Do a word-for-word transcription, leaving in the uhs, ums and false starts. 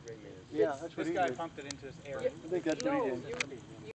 Yeah, that's what This he guy did. pumped it into his air. I think that's what he did.